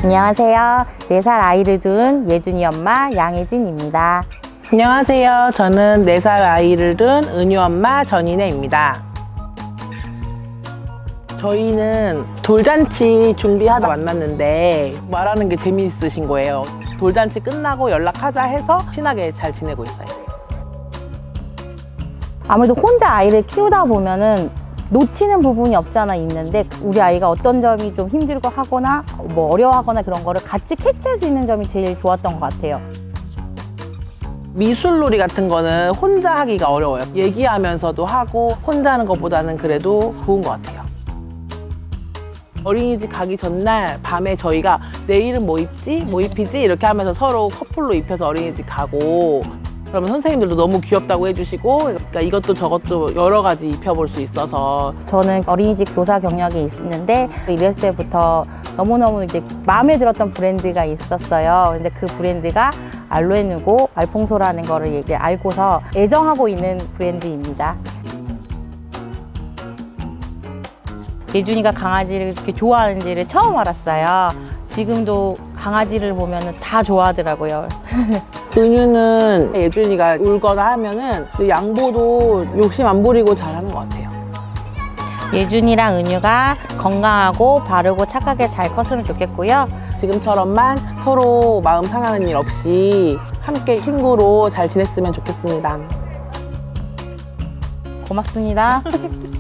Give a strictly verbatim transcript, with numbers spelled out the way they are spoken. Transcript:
안녕하세요. 네 살 아이를 둔 예준이 엄마 양혜진입니다. 안녕하세요. 저는 네 살 아이를 둔 은유 엄마 전인혜입니다. 저희는 돌잔치 준비하다 만났는데 말하는 게 재미있으신 거예요. 돌잔치 끝나고 연락하자 해서 친하게 잘 지내고 있어요. 아무래도 혼자 아이를 키우다 보면은 놓치는 부분이 없잖아 있는데 우리 아이가 어떤 점이 좀 힘들고 하거나 뭐 어려워하거나 그런 거를 같이 캐치할 수 있는 점이 제일 좋았던 것 같아요. 미술놀이 같은 거는 혼자 하기가 어려워요. 얘기하면서도 하고 혼자 하는 것보다는 그래도 좋은 것 같아요. 어린이집 가기 전날 밤에 저희가 내일은 뭐 입지? 뭐 입히지? 이렇게 하면서 서로 커플로 입혀서 어린이집 가고, 그러면 선생님들도 너무 귀엽다고 해주시고, 그러니까 이것도 저것도 여러 가지 입혀볼 수 있어서. 저는 어린이집 교사 경력이 있는데 이랬을 때부터 너무너무 이제 마음에 들었던 브랜드가 있었어요. 근데 그 브랜드가 알로에누고 알퐁소라는 거를 이제 알고서 애정하고 있는 브랜드입니다. 예준이가 강아지를 그렇게 좋아하는지를 처음 알았어요. 지금도 강아지를 보면 다 좋아하더라고요. 은유는 예준이가 울거나 하면은 양보도 욕심 안 부리고 잘하는 것 같아요. 예준이랑 은유가 건강하고 바르고 착하게 잘 컸으면 좋겠고요. 지금처럼만 서로 마음 상하는 일 없이 함께 친구로 잘 지냈으면 좋겠습니다. 고맙습니다.